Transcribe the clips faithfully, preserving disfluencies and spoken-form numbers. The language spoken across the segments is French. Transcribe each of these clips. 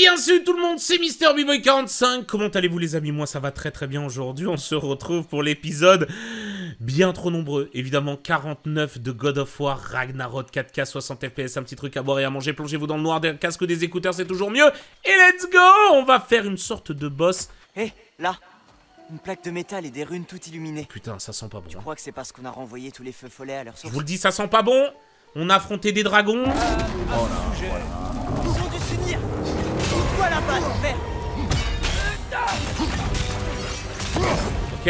Bien sûr tout le monde, c'est Mister B-Boy quarante-cinq. Comment allez-vous les amis? Moi ça va très très bien aujourd'hui. On se retrouve pour l'épisode bien trop nombreux. Évidemment quarante-neuf de God of War Ragnarok, quatre K, soixante F P S, un petit truc à boire et à manger. Plongez-vous dans le noir des casques, des écouteurs, c'est toujours mieux. Et let's go. On va faire une sorte de boss. Hé, hey, là, une plaque de métal et des runes toutes illuminées. Putain, ça sent pas bon. Je crois que c'est parce qu'on a renvoyé tous les feux follets à leur source. Je vous le dis, ça sent pas bon. On a affronté des dragons. Euh, oh là, voilà. Ils ont dû s'unir. Toi là-bas, faire. Ok.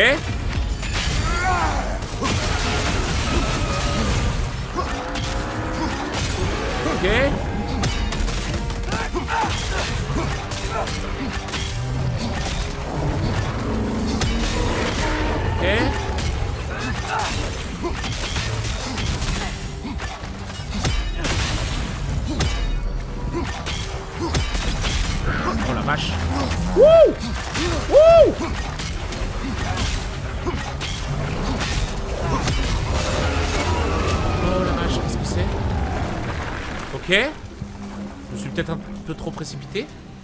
Ok. Ok. Oh la vache. Wouh! Wouh! Oh la vache, qu'est-ce que c'est? Ok. Je me suis peut-être un peu trop précipité.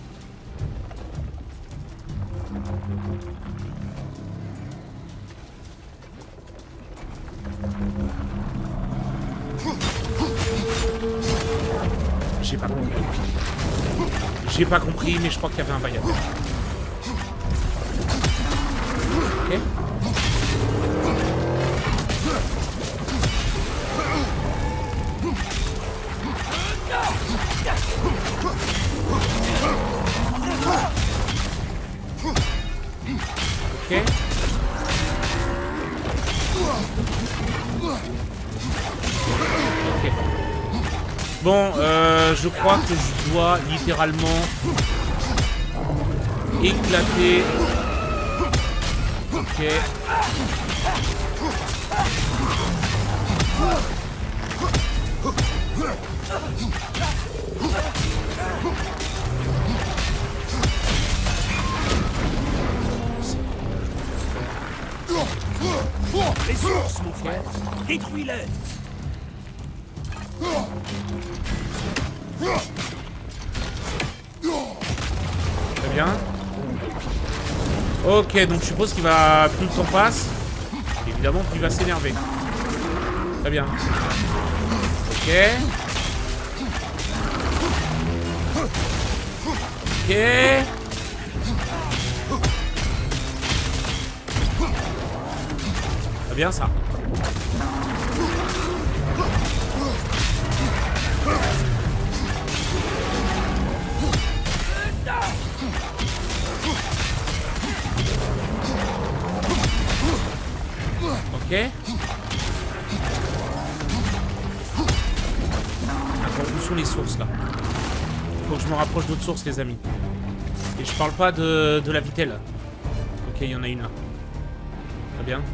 J'ai pas compris. J'ai pas compris, mais je crois qu'il y avait un bail à faire. Ok. Ok. Ok. Bon, euh, je crois que je dois littéralement éclater. Ok. Les sources, mon frère. Détruis-les. Très bien. Ok, donc je suppose qu'il va... Plus le temps passe, évidemment qu'il va s'énerver. Très bien. Ok. Ok. Très bien ça. Ok. Attends, où sont les sources là? Faut que je me rapproche d'autres sources les amis. Et je parle pas de, de la vitelle. Ok, il y en a une là. Très bien.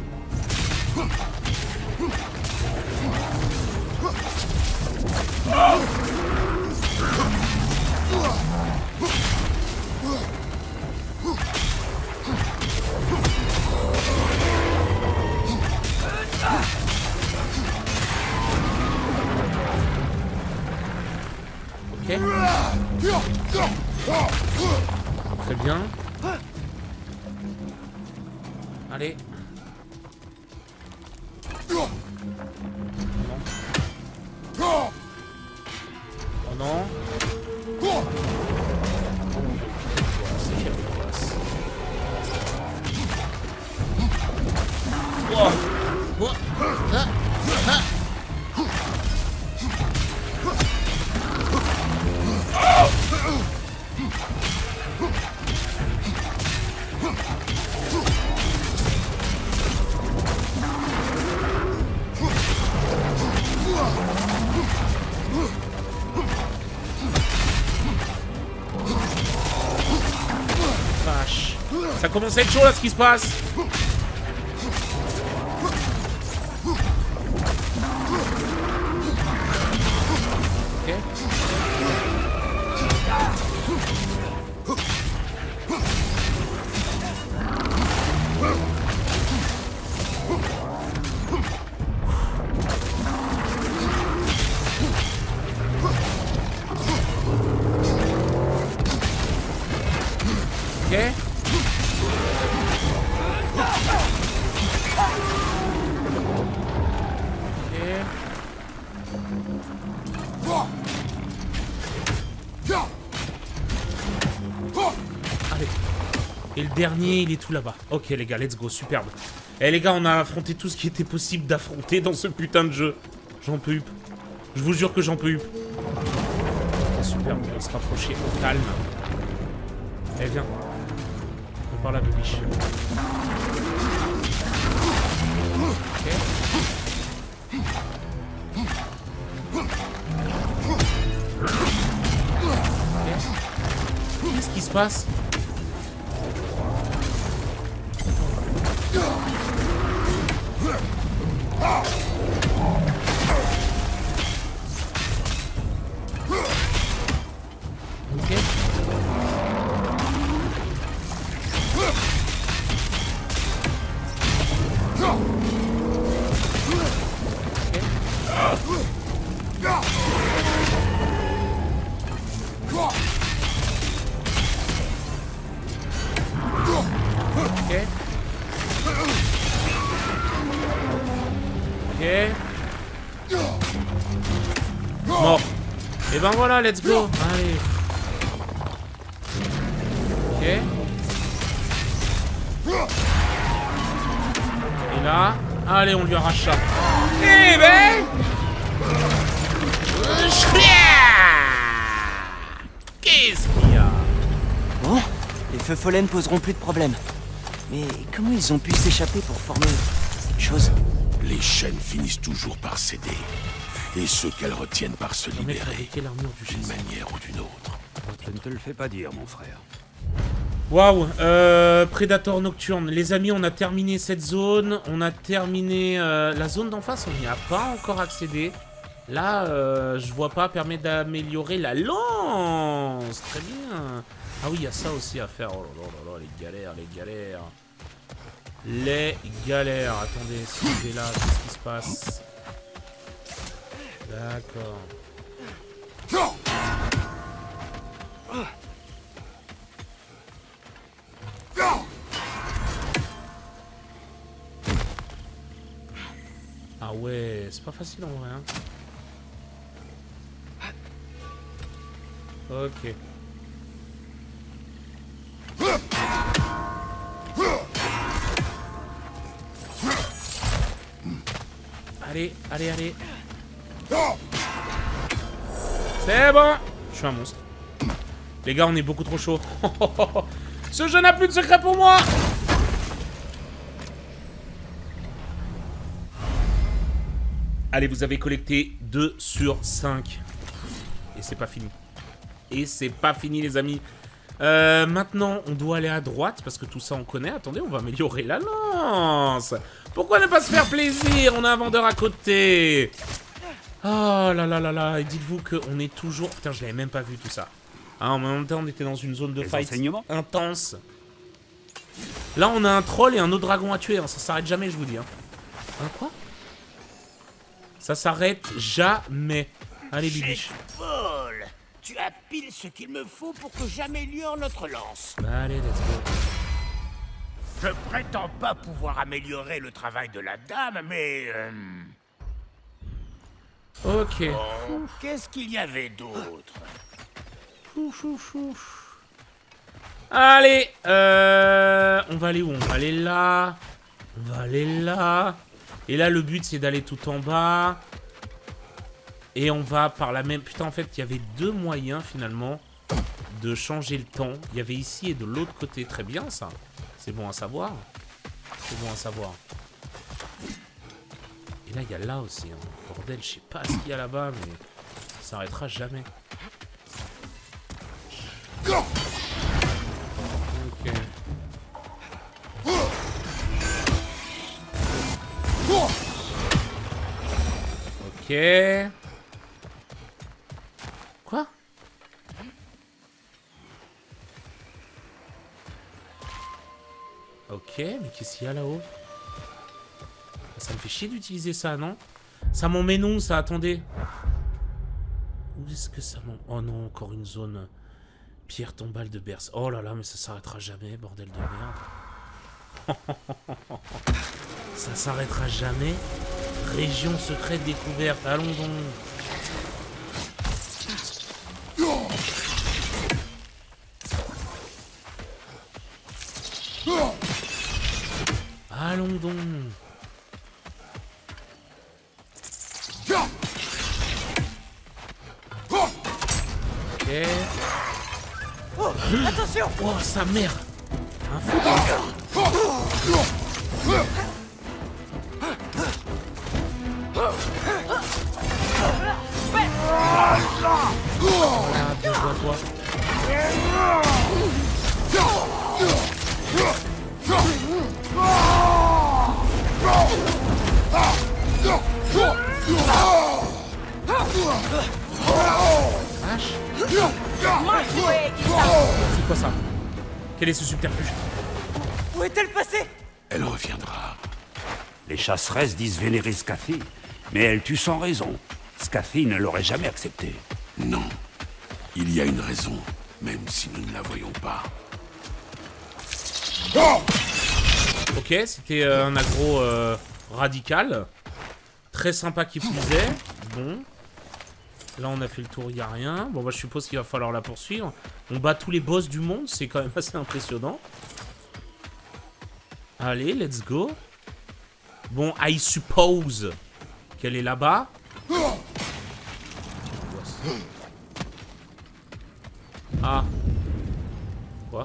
Ok. Très bien. Allez. Non. Oh non. Wow. Wow. Ah. Ah. Vache. Ça commence à être chaud là ce qui se passe. Ok. Et le dernier, il est tout là-bas. Ok, les gars, let's go, superbe. Eh, les gars, on a affronté tout ce qui était possible d'affronter dans ce putain de jeu. J'en peux up. Je vous jure que j'en peux up. Ok, superbe, on va se rapprocher au calme. Eh, viens. On part là, bibiche. Ok. Qu'est-ce qui se passe? Ok. Ok. Ok. Mort. Et ben voilà, let's go. Allez. Ok. Et là, allez, on lui arrache ça. Eh ben. Qu'est-ce qu'il y a? Bon, les feux follets ne poseront plus de problème. Mais comment ils ont pu s'échapper pour former cette chose? Les chaînes finissent toujours par céder. Et ceux qu'elles retiennent par se libérer, d'une manière ou d'une autre. Je ne te le fais pas dire, mon frère. Waouh, euh, Prédateur Nocturne. Les amis, on a terminé cette zone. On a terminé euh, la zone d'en face. On n'y a pas encore accédé. Là, euh, je vois pas, permet d'améliorer la lance. Très bien. Ah oui, il y a ça aussi à faire. Oh là là là là, les galères, les galères. Les galères. Attendez, si je vais là, qu'est-ce qui se passe? D'accord. Ah ouais, c'est pas facile en vrai, hein. Ok. Allez, allez, allez. C'est bon. Je suis un monstre. Les gars, on est beaucoup trop chaud. Ce jeu n'a plus de secret pour moi. Allez, vous avez collecté deux sur cinq. Et c'est pas fini. Et c'est pas fini, les amis. Euh, maintenant, on doit aller à droite, parce que tout ça, on connaît. Attendez, on va améliorer la lance. Pourquoi ne pas se faire plaisir? On a un vendeur à côté. Oh là là là là. Et dites-vous qu'on est toujours... Putain, je l'avais même pas vu, tout ça. Ah, en même temps, on était dans une zone de fight intense. Là, on a un troll et un autre dragon à tuer. Hein. Ça s'arrête jamais, je vous dis. Hein, hein quoi? Ça s'arrête jamais. Allez, bibiche. Paul, tu as pile ce qu'il me faut pour que j'améliore notre lance. Allez, let's go. Je prétends pas pouvoir améliorer le travail de la dame, mais... Euh... Ok. Oh, qu'est-ce qu'il y avait d'autre? Allez, euh, on va aller où? On va aller là. On va aller là. Et là, le but, c'est d'aller tout en bas. Et on va par la même... Putain, en fait, il y avait deux moyens, finalement, de changer le temps. Il y avait ici et de l'autre côté. Très bien, ça. C'est bon à savoir. C'est bon à savoir. Et là, il y a là aussi. Hein. Bordel, je sais pas ce qu'il y a là-bas, mais ça s'arrêtera jamais. Ok. Ok. Quoi? Ok, mais qu'est-ce qu'il y a là-haut? Ça me fait chier d'utiliser ça, non? Ça m'emmène où, ça? Attendez. Où est-ce que ça m'emmène? Oh non, encore une zone... Pierre tombale de Berce. Oh là là, mais ça s'arrêtera jamais, bordel de merde. Ça s'arrêtera jamais. Région secrète découverte. Allons donc. Allons donc. Ok. Oh, attention! Oh, sa mère! Un fou! Voilà, bien joué à toi. Vache. C'est quoi ça? Quel est ce subterfuge? Où est-elle passée? Elle reviendra. Les chasseresses disent vénérer Scafie, mais elles tuent sans raison. Scafie ne l'aurait jamais accepté. Non. Il y a une raison, même si nous ne la voyons pas. Ok, c'était euh, un aggro euh, radical. Très sympa qui plus est. Bon. Là, on a fait le tour, il n'y a rien. Bon, bah, je suppose qu'il va falloir la poursuivre. On bat tous les boss du monde, c'est quand même assez impressionnant. Allez, let's go. Bon, I suppose qu'elle est là-bas. Ah. Quoi?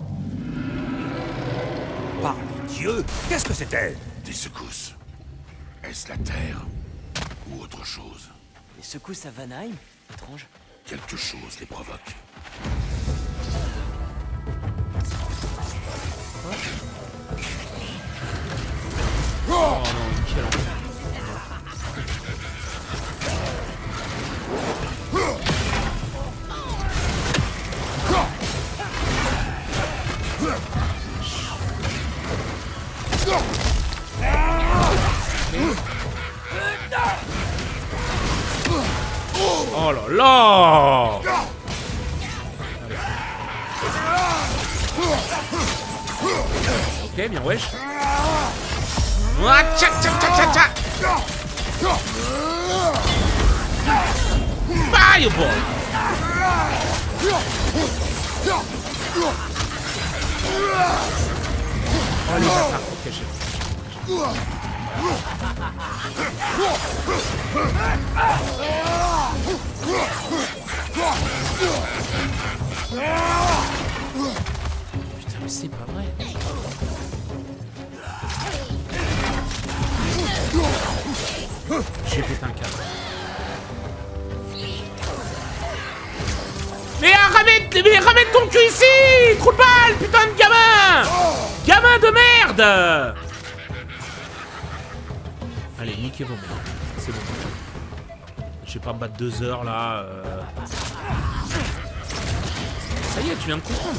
Par Dieu, qu'est-ce que c'était? Des secousses. Est-ce la Terre ou autre chose? Les secousses à Vanheim? Étrange. Quelque chose les provoque. Oh non, quel enfer. Oh là là! Ok, bien wesh. Ah, tchac, tchac, tchac, tchac, tchac. Bye, boy. Oh les bâtards, ok, j'ai... Putain, mais c'est pas vrai. J'ai pété un câble. Mais ramène, mais ramène ton cul ici! Trou de balle, putain de gamin! Gamin de merde! Allez, niquez vos mères. C'est bon. Je vais pas me battre deux heures là. Euh... Ça y est, tu viens de comprendre.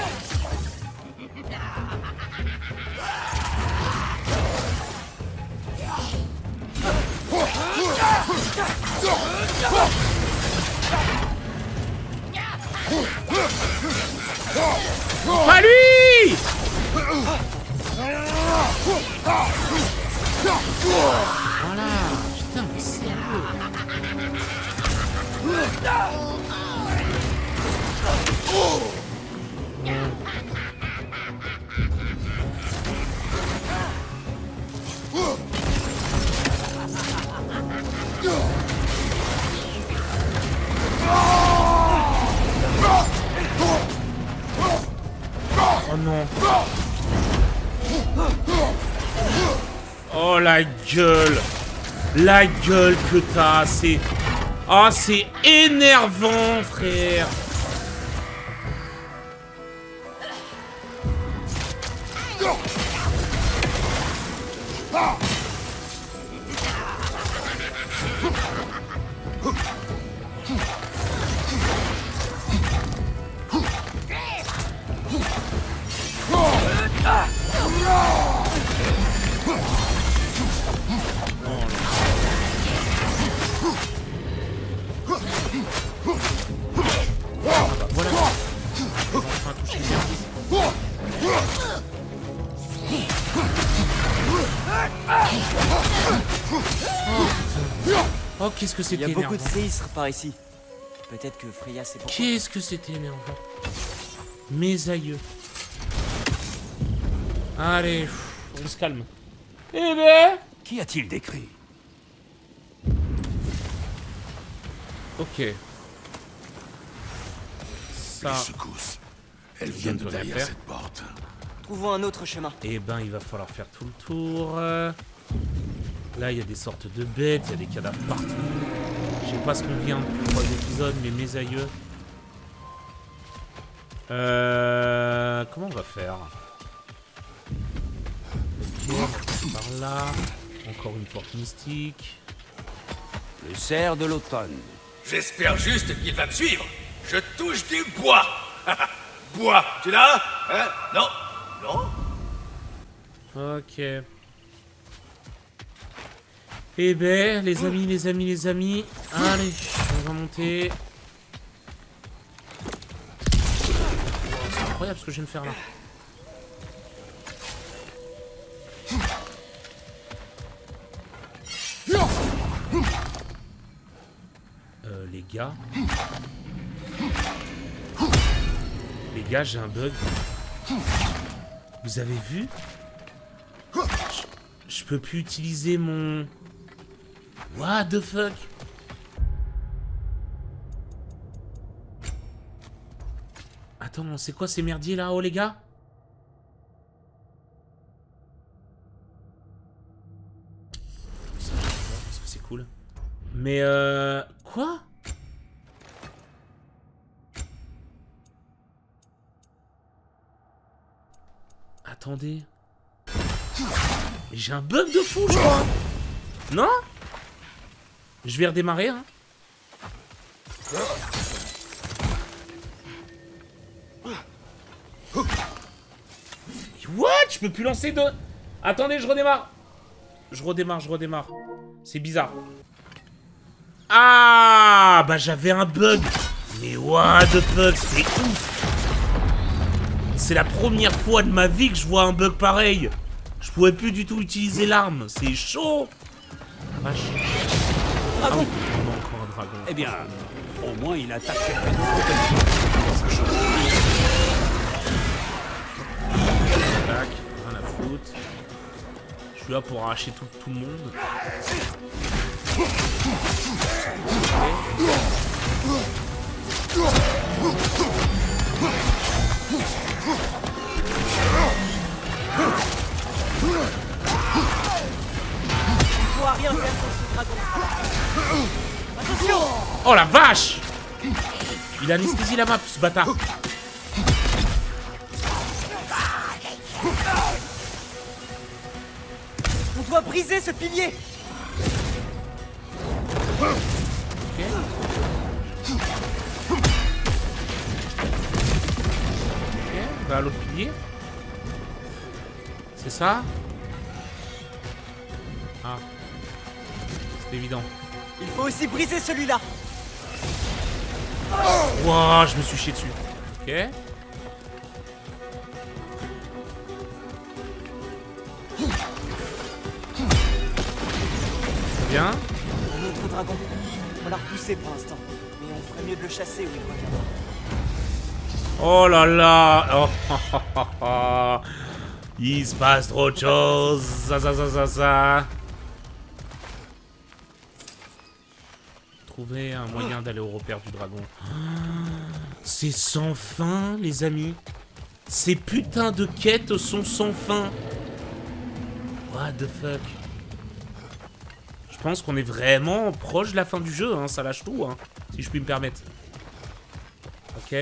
Pas lui! Voilà, putain, mais sérieux. Oh non. Oh la gueule. La gueule que t'as, c'est... Ah, oh, c'est énervant, frère. Oh, qu'est-ce que c'était énervant. Il y a beaucoup de séismes par ici. Peut-être que Freya c'est pour... Qu'est-ce que c'était énervant. Mes aïeux. Allez, On se calme. Eh ben... Qui a-t-il décrit? Ok. Ça... Les secousses. Elles viennent de derrière faire. cette porte. Trouvons un autre chemin. Eh ben, il va falloir faire tout le tour. Euh, Là, il y a des sortes de bêtes, il y a des cadavres partout. Je sais pas ce qu'on vient depuis trois épisodes, mais mes aïeux. Euh... Comment on va faire? Ok, on passe par là. Encore une porte mystique. Le cerf de l'automne. J'espère juste qu'il va me suivre. Je touche du bois. Bois, tu l'as? Hein? Non? Non? Ok. Eh ben, les amis, les amis, les amis. Allez, on va monter. C'est incroyable ce que je viens de faire là. Euh, les gars. Les gars, j'ai un bug. Vous avez vu? je, je peux plus utiliser mon... What the fuck? Attends, c'est quoi ces merdiers là, oh les gars? Ça, j'adore, parce que c'est cool. Mais euh... Quoi? Attendez. J'ai un bug de fou, je crois. Non? Je vais redémarrer, hein. What? Je peux plus lancer de... Attendez, je redémarre. Je redémarre, je redémarre. C'est bizarre. Ah, bah j'avais un bug. Mais what the fuck, c'est ouf. C'est la première fois de ma vie que je vois un bug pareil. Je pouvais plus du tout utiliser l'arme. C'est chaud. Vache. Ah oui, on a encore un dragon. Eh bien, au moins il attaque. Tac, rien à foutre. Je suis là pour arracher tout, tout le monde. On pourra rien faire contre ce dragon. Attention! Oh la vache! Il anesthésie la map, ce bâtard. On doit briser ce pilier. Ok. Ok, on va à l'autre pilier. C'est ça? Ah. C'est évident. Il faut aussi briser celui-là. Wouah, je me suis chié dessus. Ok. Bien. Un autre dragon. On l'a repoussé pour l'instant. Mais on ferait mieux de le chasser, oui, quoi. Oh là là. Oh, il se passe trop de choses. Ça, ça, ça, ça, ça. Trouver un moyen d'aller au repère du dragon. C'est sans fin, les amis. Ces putains de quêtes sont sans fin. What the fuck? Je pense qu'on est vraiment proche de la fin du jeu, hein. Ça lâche tout, hein, si je puis me permettre. Ok.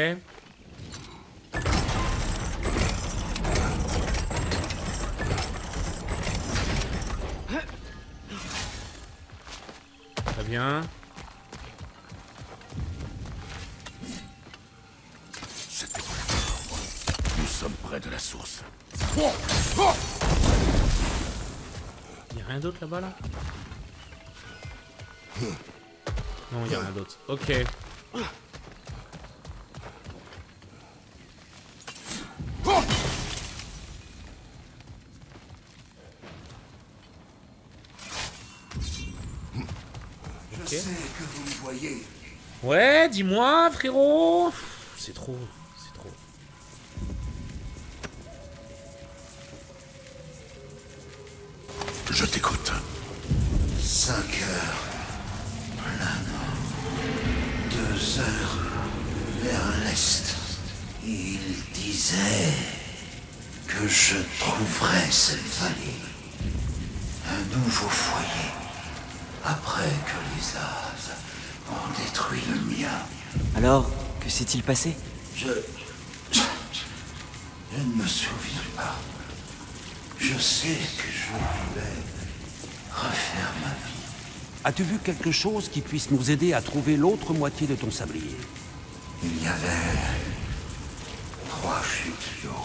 Très bien. Nous sommes près de la source. Y'a rien d'autre là-bas, là? Non, y'a rien d'autre. Ok. Je sais que vous me voyez. Ouais, dis-moi, frérot. C'est trop, c'est trop. Je t'écoute. Cinq heures. Plein nord. Deux heures vers l'est. Il disait que je trouverais cette vallée. Un nouveau foyer. Après que les As ont détruit le mien. Alors, que s'est-il passé? Je... Je ne me souviens pas. Je sais que je voulais refaire ma vie. As-tu vu quelque chose qui puisse nous aider à trouver l'autre moitié de ton sablier? Il y avait trois chutes d'eau.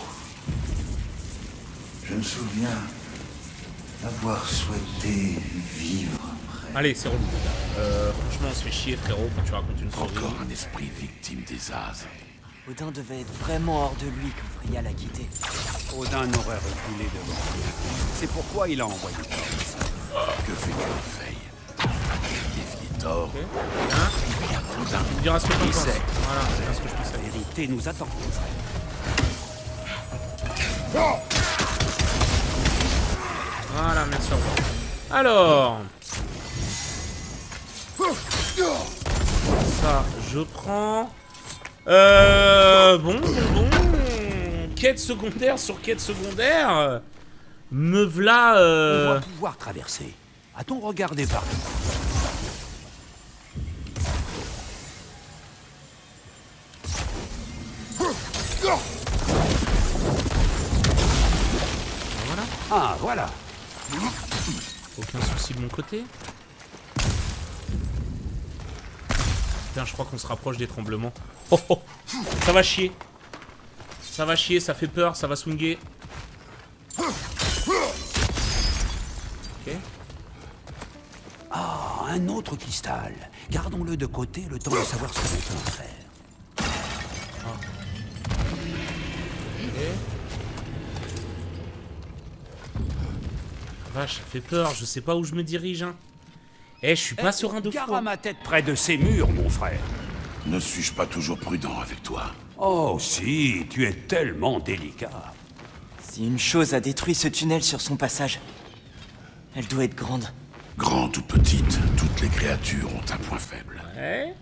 Je me souviens avoir souhaité vivre près. Allez, c'est relou. Euh, franchement, on se fait chier, frérot, quand tu racontes une souris. Encore un esprit victime des As. Odin devait être vraiment hors de lui quand Freya l'a quitté. Odin n'aurait reculé devant rien. C'est pourquoi il a envoyé Thor. Que fait Fey? Défier Thor. Ok. Hein? Odin. Tu me diras ce que tu Qui penses. sait? Voilà, c'est bien ce que je pensais. La vérité nous attend. Voilà, merci, au revoir. Alors... Ça, je prends... Euh... Bon, bon, bon... Quête secondaire sur quête secondaire... Me v'là... On Euh... va pouvoir traverser. A-t-on regardé par là? Voilà. Ah, voilà. Aucun souci de mon côté. Putain, je crois qu'on se rapproche des tremblements. Oh, oh. Ça va chier. Ça va chier, ça fait peur, ça va swinguer. Ok. Ah, un autre cristal. Gardons-le de côté le temps de savoir ce qu'on peut en faire. Vache, ça fait peur, je sais pas où je me dirige, hein. Eh, je suis pas serein de Gare froid. à ma tête près de ces murs, mon frère. Ne suis-je pas toujours prudent avec toi? Oh, si, tu es tellement délicat. Si une chose a détruit ce tunnel sur son passage, elle doit être grande. Grande ou petite, toutes les créatures ont un point faible. Ouais.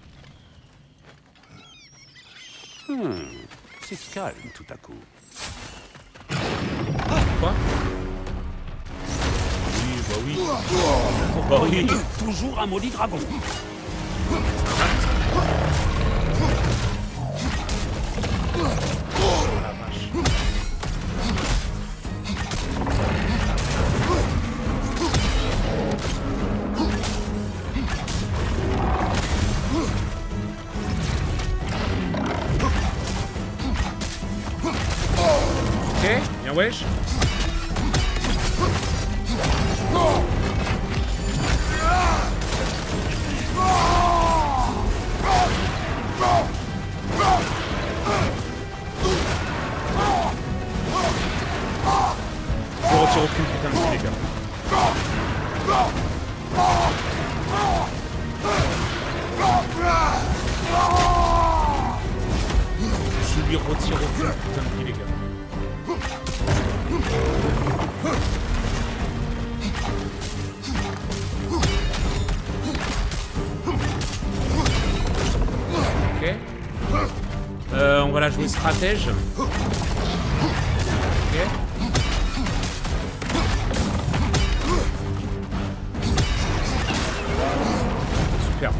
Hmm, c'est calme tout à coup. Quoi? Oui, bah oui. Oh, bah oui. Toujours un maudit dragon. Ok, bien wesh. Je retire aucune putain de dégâts. Je lui retire aucune putain de dégâts. Ok. Euh, on va la jouer stratège. Ok. Super.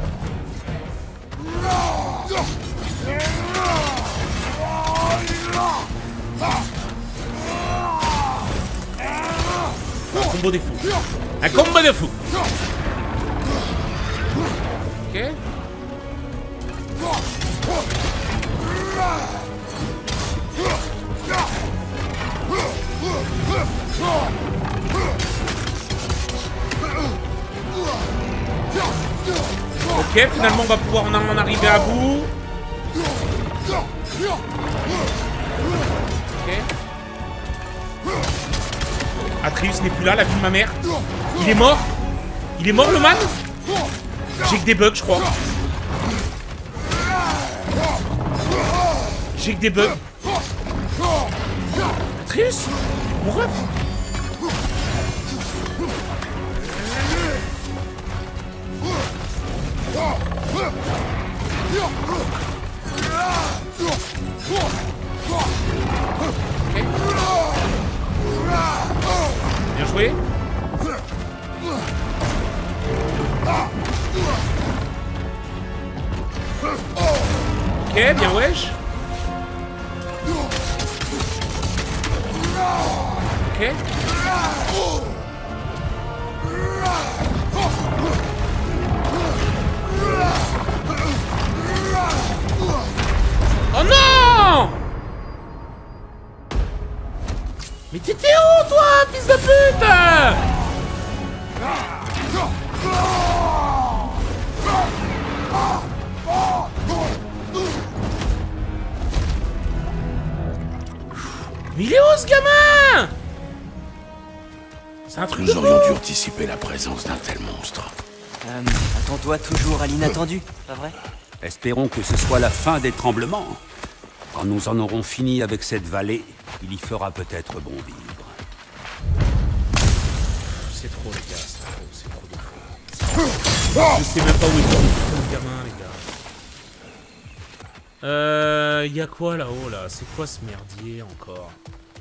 Un combo des fous. Un combo de fous. Ok. Ok, finalement on va pouvoir en en arriver à bout. Ok. Atreus n'est plus là, la vie de ma mère. Il est mort. Il est mort le man. J'ai que des bugs je crois. J'ai que des bugs. Atreus, mon ref. Ok, bien wesh. Ok. Oh non! Mais t'étais où toi, fils de pute? Mais il est où ce gamin? C'est un truc de Nous aurions fou. dû anticiper la présence d'un tel monstre. Euh, attends-toi toujours à l'inattendu, pas vrai? Espérons que ce soit la fin des tremblements. Quand nous en aurons fini avec cette vallée, il y fera peut-être bon vivre. C'est trop les gars, c'est trop, c'est trop de fou. Je sais même pas où est le gamin les gars. Euh... Y'a quoi là-haut là? C'est quoi ce merdier encore?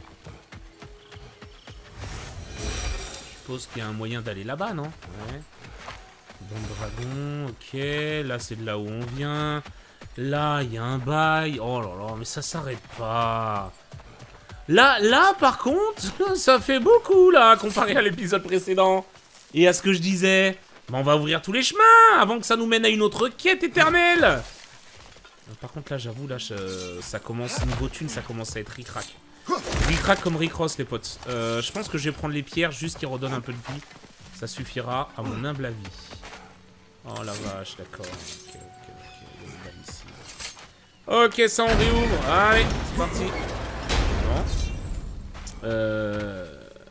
Je suppose qu'il y a un moyen d'aller là-bas, non? Ouais. Bon dragon, ok. Là c'est de là où on vient. Là, il y a un bail. Oh là là, mais ça s'arrête pas. Là, là, par contre, ça fait beaucoup, là, comparé à l'épisode précédent. Et à ce que je disais. Mais on va ouvrir tous les chemins avant que ça nous mène à une autre quête éternelle. Par contre, là, j'avoue, là, je, ça commence, niveau thune, ça commence à être ric-rac. Ric-rac comme Rick-Ross, les potes. Euh, je pense que je vais prendre les pierres, juste qui redonnent un peu de vie. Ça suffira à mon humble avis. Oh la vache, d'accord. Ok, ok, ok. Il y a une balle ici. Ok, ça, on réouvre. Allez, c'est parti. Bon. Euh...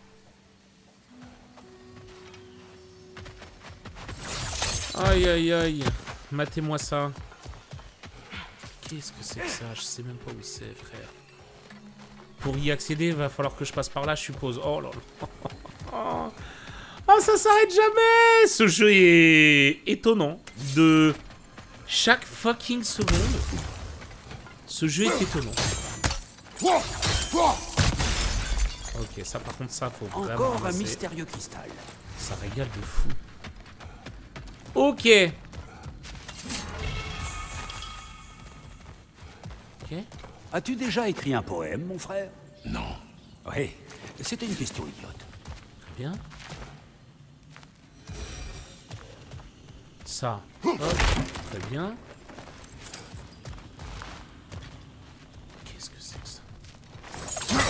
Aïe, aïe, aïe. Matez-moi ça. Qu'est-ce que c'est que ça? Je sais même pas où c'est, frère. Pour y accéder, il va falloir que je passe par là, je suppose. Oh là là. Oh, ça s'arrête jamais. Ce jeu est étonnant. De chaque fucking seconde. Ce jeu est étonnant. Ok, ça par contre, ça faut vraiment Encore un ramasser. mystérieux cristal. Ça régale de fou. Ok. Ok. As-tu déjà écrit un poème, mon frère? Non. Oui, c'était une question idiote. Très bien. Ça. Hop. Très bien. Qu'est-ce que c'est que ça?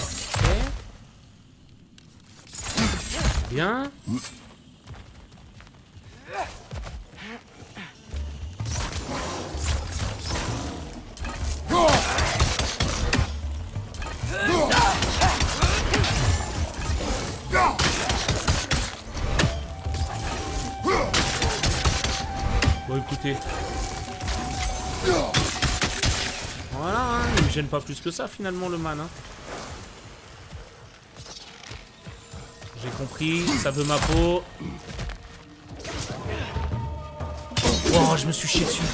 Ok. Bien. Bon, écoutez. Voilà, hein, il me gêne pas plus que ça, finalement, le man. Hein. J'ai compris, ça veut ma peau. Oh, je me suis chié dessus.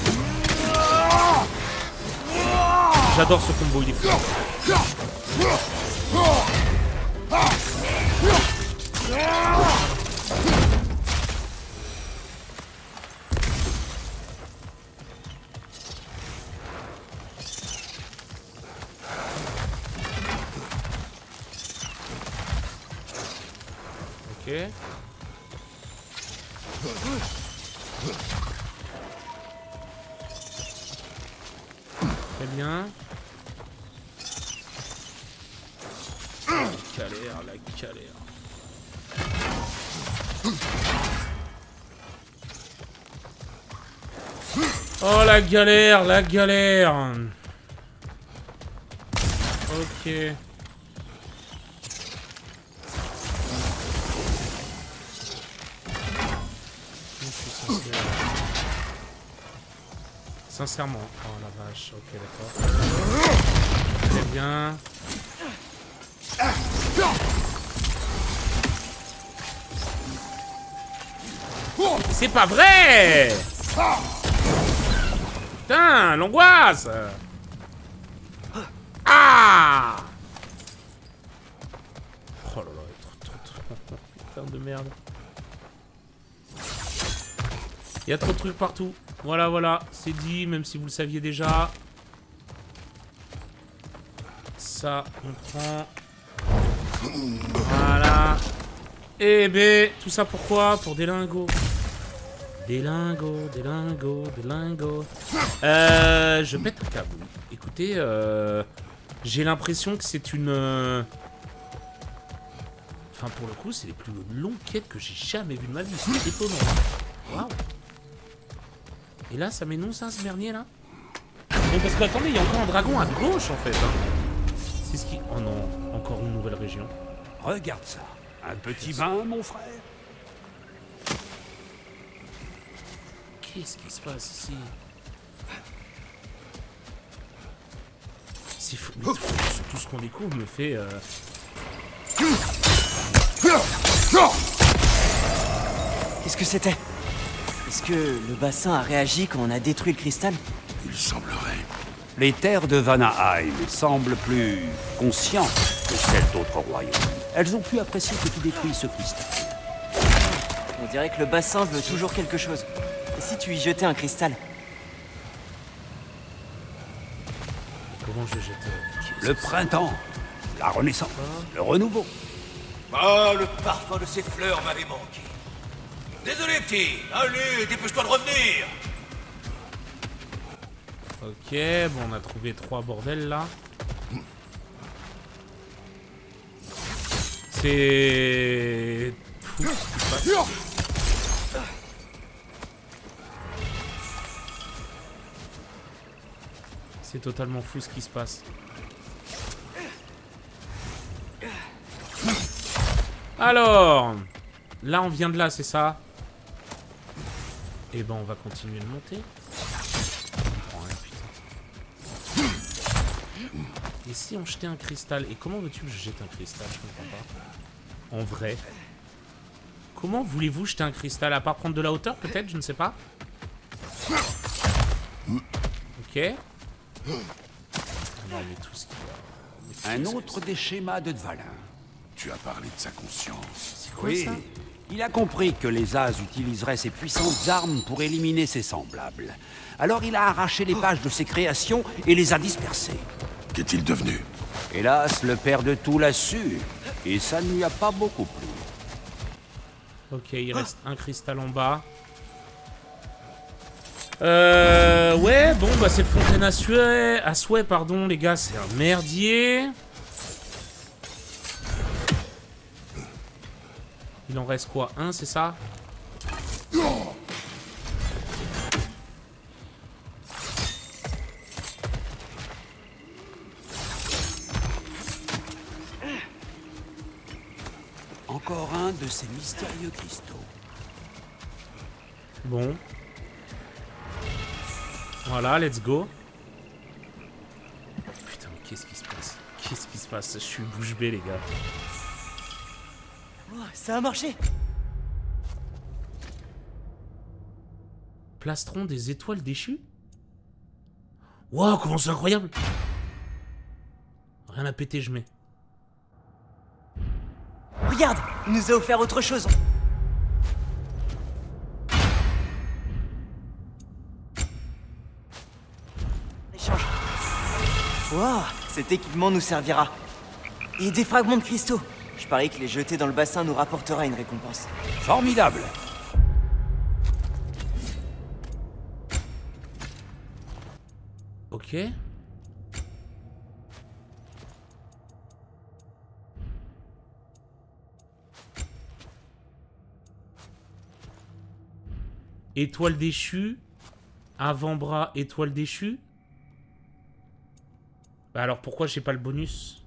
J'adore ce combo, il est fou. Ok. Très bien. La galère, la galère. Oh la galère, la galère. Ok. Sincèrement. Oh la vache, ok d'accord. Très bien. C'est pas vrai! Putain, l'angoisse! Ah! Oh là là, trop, trop, trop. Putain de merde. Il y a trop de trucs partout. Voilà, voilà, c'est dit, même si vous le saviez déjà. Ça, on prend. Voilà. Et ben, tout ça pourquoi? Pour des lingots. Des lingots, des lingots, des lingots. Euh, je pète un câble. Écoutez, euh, j'ai l'impression que c'est une... Euh... Enfin, pour le coup, c'est les plus longues quêtes que j'ai jamais vues de ma vie. C'est étonnant. Waouh. Et là, ça m'énonce un ce bernier là. Mais parce que attendez, il y a encore un dragon à gauche en fait. Hein. C'est ce qui... Oh non, encore une nouvelle région. Regarde ça. Un petit bain, mon frère. Qu'est-ce qui se passe ici? C'est fou. Mais tout, tout ce qu'on découvre me fait... Euh... Qu'est-ce que c'était? Est-ce que le bassin a réagi quand on a détruit le cristal? Il semblerait. Les terres de Vanaheim semblent plus conscientes que celles d'autres royaumes. Elles ont pu apprécier que tu détruises ce cristal. On dirait que le bassin veut toujours quelque chose. Et si tu y jetais un cristal? Comment je jette? Le printemps, la renaissance, le renouveau. Ah, le parfum de ces fleurs m'avait manqué. Désolé, petit. Allez, dépêche-toi de revenir. Ok, bon, on a trouvé trois bordels là. C'est... fou ce qui se passe. C'est totalement fou ce qui se passe. Alors, là on vient de là, c'est ça? Et ben on va continuer de monter. Oh, hein, putain. Et si on jetait un cristal? Et comment veux-tu que je jette un cristal? Je comprends pas. En vrai. Comment voulez-vous jeter un cristal? À part prendre de la hauteur peut-être? Je ne sais pas. Ok. Non mais tout ce qui... Un autre des schémas de Dvalin. Tu as parlé de sa conscience. C'est quoi Oui, ça? il a compris que les As utiliseraient ses puissantes armes pour éliminer ses semblables. Alors il a arraché les pages de ses créations et les a dispersées. Qu'est-il devenu? Hélas, le père de tout l'a su, et ça ne lui a pas beaucoup plu. Ok, il reste un cristal en bas. Euh... Ouais, bon, bah c'est le fontaine à souhait, à souhait, pardon, les gars, c'est un merdier. Il en reste quoi? Un, c'est ça? Encore un de ces mystérieux cristaux. Bon. Voilà, let's go. Putain, mais qu'est-ce qui se passe? Qu'est-ce qui se passe? Je suis bouche bée, les gars. Oh, ça a marché. Plastron des étoiles déchues? Waouh, comment c'est incroyable! Rien à péter, je mets. Regarde, il nous a offert autre chose. Échange. Waouh, cet équipement nous servira. Et des fragments de cristaux. Je parie que les jeter dans le bassin nous rapportera une récompense. Formidable! Ok. Étoile déchue. Avant-bras, étoile déchue. Bah alors pourquoi j'ai pas le bonus?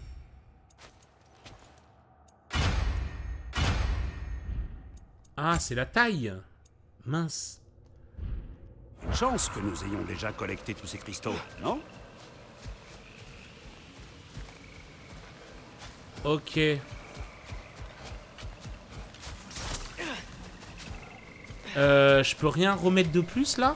Ah, c'est la taille. Mince. Une chance que nous ayons déjà collecté tous ces cristaux, non? Ok. Euh, je peux rien remettre de plus là?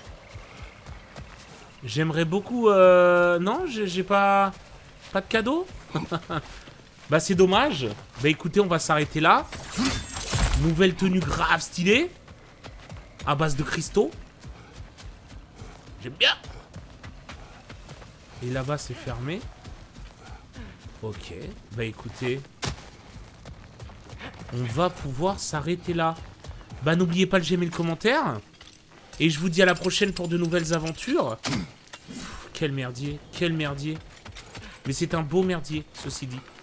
J'aimerais beaucoup... Euh... Non, j'ai pas... Pas de cadeau. Bah c'est dommage. Bah écoutez, on va s'arrêter là. Nouvelle tenue grave stylée. À base de cristaux. J'aime bien. Et là-bas c'est fermé. Ok, bah écoutez, on va pouvoir s'arrêter là. Bah n'oubliez pas de j'aimer le commentaire. Et je vous dis à la prochaine pour de nouvelles aventures. Pff, quel merdier, quel merdier. Mais c'est un beau merdier, ceci dit.